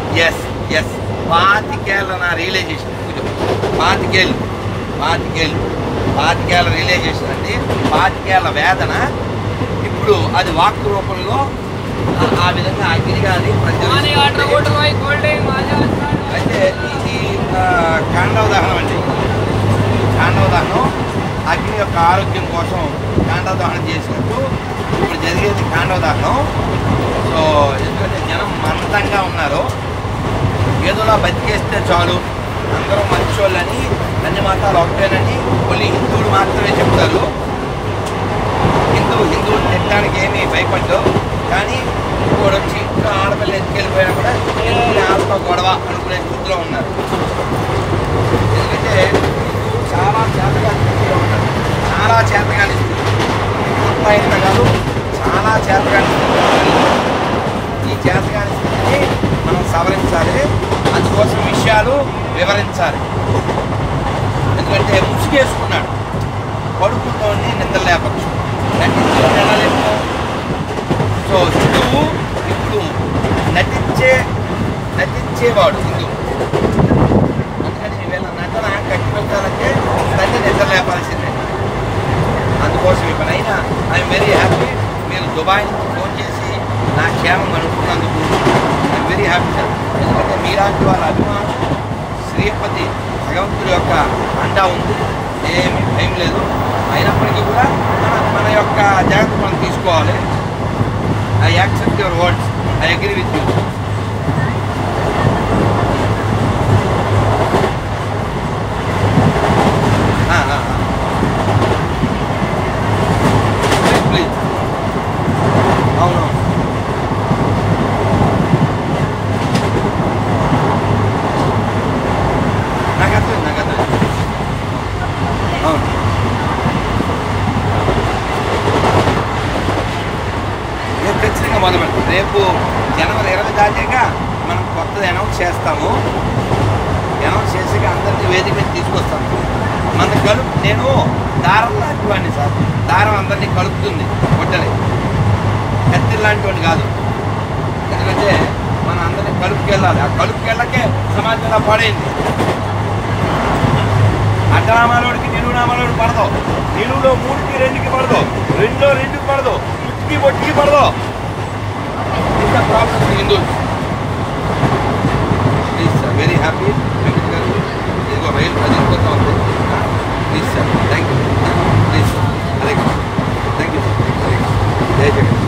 Yes yes 25 ఏళ్ళ నా realisation. పాతికేళ్ళు రియలైజేషన్ అండి. 25 ఏళ్ళ వేదన ఇప్పుడు అది వాక్ రూపంలో ఆ విధంగా అగ్నిగాని అయితే ఇది కాండవ దహనం అండి. కాండవ దహనం అగ్ని యొక్క ఆరోగ్యం కోసం కాండవ దహనం చేసినట్టు ఇప్పుడు జరిగేది కాండవ దహనం. సో ఎందుకంటే జనం మందంగా ఉన్నారు, ఏదోలా బతికేస్తే చాలు, అందరూ మంచోళ్ళని, అన్ని మతాలు ఒకటేనని కొన్ని హిందువులు మాత్రమే చెప్తారు. హిందువులు తిట్టడానికి ఏమీ భయపడ్డావు, కానీ ఇప్పుడు వచ్చి ఇంట్లో ఆడపిల్ల ఎత్తుకెళ్ళిపోయినా కూడా హిందువులు ఆడతో గొడవ అనుకునే స్థితిలో ఉన్నారు. ఎందుకంటే చాలా చేతగాని స్థితిలో ఉన్నారు, చాలా చేతగాని స్థితి. అంతా ఇంత కాదు, చాలా చేతగాని స్థితి. ఈ చేతగాని స్థితిని మనం సవరించాలి, అందుకోసం విషయాలు వివరించాలి. ఎందుకంటే ముసుగేసుకున్నాడు, పడుకుంటోని నిద్ర లేపచ్చు, నటించడం ఎలా లేపు. సో హిందువు ఇప్పుడు నటించేవాడు హిందువు. అందుకని వీళ్ళ నటన కట్టి పెట్టాలంటే తల్లి నిద్ర లేపాల్సిందే. అందుకోసం ఇప్పుడైనా ఐఎమ్ వెరీ హ్యాపీ. మీరు దుబాయ్ నుంచి ఫోన్ చేసి నా క్షేమం అనుకున్నందుకు ఐఎమ్ వెరీ హ్యాపీ సార్. ఎందుకంటే మీలాంటి వాళ్ళ అభిమానం, శ్రీపతి భగవంతుడి యొక్క అండా ఉంది, ఏమీ భయం లేదు. అయినప్పటికీ కూడా మన యొక్క జాగ్రత్త మనం తీసుకోవాలి. I accept your words, I agree with you. Please అవును నాకు అర్థమైంది. అవును ఖచ్చితంగా మొదలు పెడతాం. రేపు జనవరి 20 దాటాక మనం కొత్తది అనౌన్స్ చేస్తాము. అనౌన్స్ చేసాక అందరినీ వేదిక మీద తీసుకొస్తాము. మన నేను దారం లాంటి వాడిని సార్, దారం అందరినీ కలుపుతుంది, కొట్టలే కత్తిరి లాంటి వాడిని కాదు. ఎందుకంటే మనం అందరినీ కలుపుకెళ్ళాలి. ఆ కలుపుకెళ్ళకే సమాజంలో పాడైంది. అడ్డనామాలోడికి నిలువునామాలోడి పడదు, నిలువులో 3కి 2కి పడదు, 2లో 2కి పడదు, ముట్టికి బొట్టికి పడదు. ఇంత problem Hindus. Please sir, very happy. ఇదిగో రైలు కదిలిపోతా ఉంది. Please sir, thank you. Please sir, అలాగే థ్యాంక్ యూ సార్. జై జగన్.